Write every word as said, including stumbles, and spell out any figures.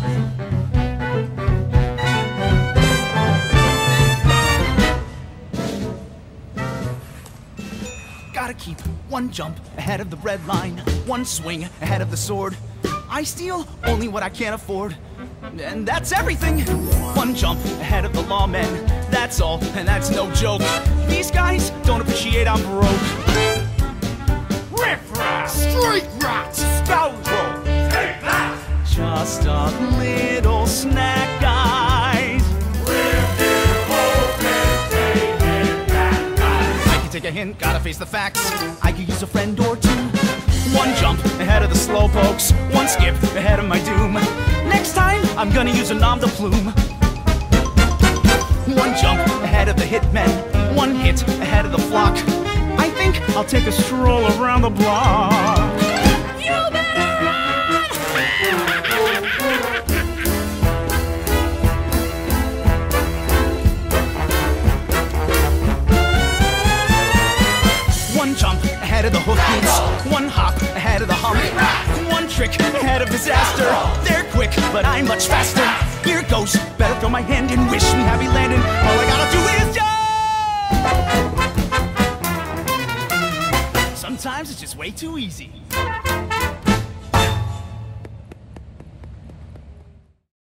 Gotta keep one jump ahead of the red line, one swing ahead of the sword. I steal only what I can't afford, and that's everything. One jump ahead of the lawmen, that's all, and that's no joke. These guys don't appreciate I'm broke. Riff-raff! Street rat! Scoundrel! Take that! Just a little snack, guys. Take a hint, gotta face the facts. I could use a friend or two. One jump ahead of the slowpokes, one skip ahead of my doom. Next time, I'm gonna use a nom de plume. One jump ahead of the hitmen, one hit ahead of the flock. I think I'll take a stroll around the block. You better run! One jump ahead of the hoof beats, one hop ahead of the hump, one trick ahead of disaster. They're quick, but I'm much faster. Here goes, better throw my hand in, wish me happy landing. All I gotta do is jump! Sometimes it's just way too easy.